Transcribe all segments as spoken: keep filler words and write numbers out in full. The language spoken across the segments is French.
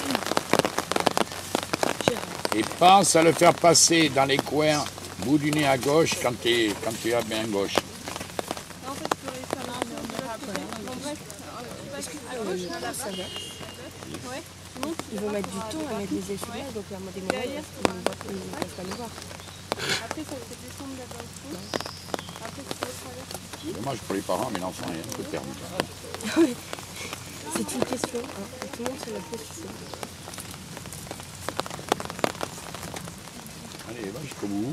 Et pense à le faire passer dans les coins, bout du nez à gauche, quand tu quand tu as bien gauche. En fait, il faudrait faire la bon, bref, à gauche, là, la ça ouais. Sinon, ils vont mettre du temps à mettre les essuie-glaces, donc il y a des moments où ils ne peuvent pas nous voir. Après, ça fait descendre là-bas au fond. Après, tu peux traverser ici. Dommage pour les parents, mais l'enfant est un peu perdu. Oui, c'est une question. Hein. Tout le monde se la pose. Allez, va jusqu'au bout.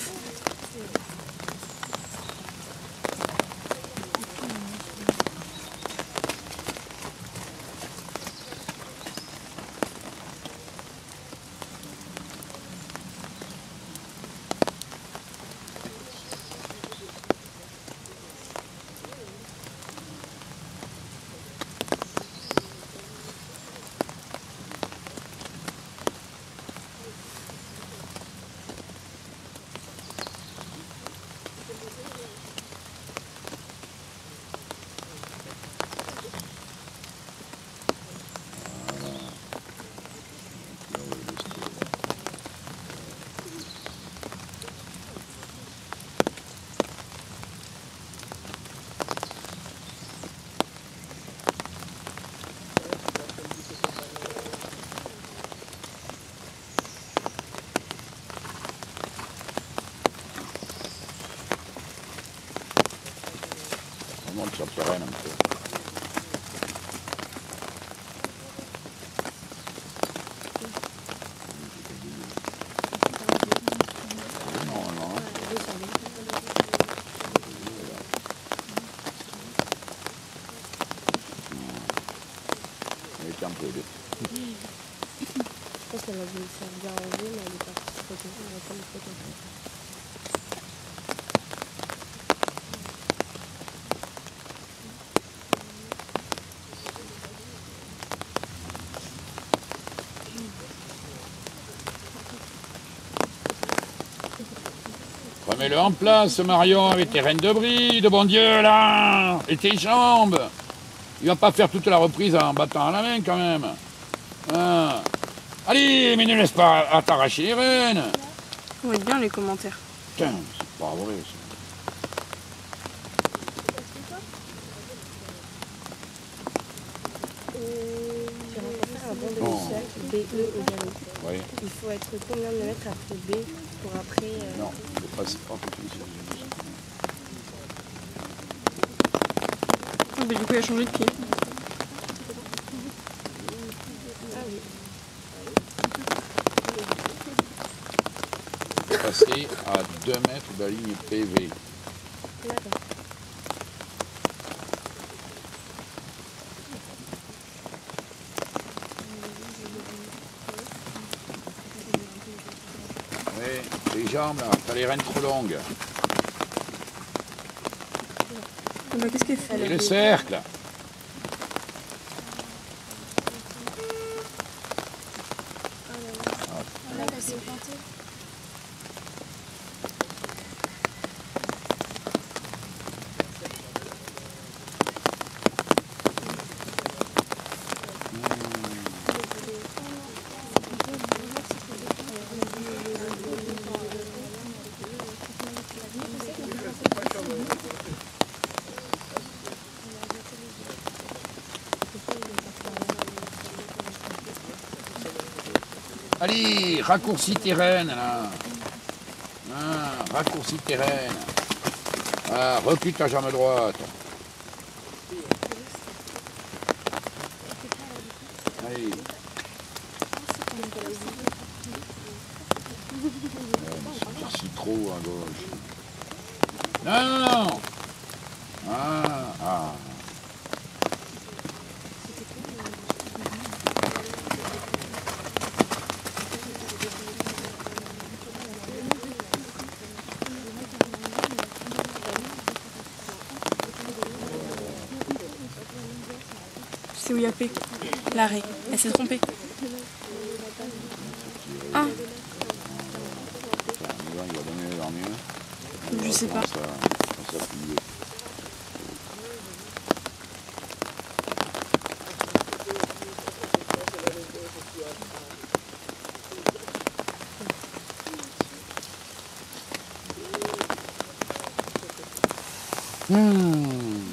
On monte sur le terrain un peu. Un peu vite. Je pense qu'elle va venir se faire bien enlever, mais elle est partie se photo. Elle va pas le photo. Remets-le en place, Marion, avec tes rênes de bride, bon Dieu, là. Et tes jambes. Il va pas faire toute la reprise en battant à la main, quand même. Ah. Allez, mais ne laisse pas à t'arracher les rênes. On va être bien les commentaires. Putain, c'est pas vrai, ça. Bon. B E égale. Oui. Il faut être combien de mètres après B pour après... Euh... Non, il faut pas se prendre tout ici. Ah, mais du coup, il a changé de pied. Ah oui. Il faut passer à deux mètres de la ligne P V. D'accord. Oui, les jambes, là, t'as les rênes trop longues. Bah, qu'est-ce qu'elle fait? Et le cercle. Allez, raccourcis tes rênes, là. Ah, raccourcis tes rênes. Ah, recule ta jambe droite. Allez. C'est si trop à gauche. Non, non, non. Ah, ah. C'est où il y a P. L'arrêt. Elle s'est trompée. Ah. Je sais pas. Hmm.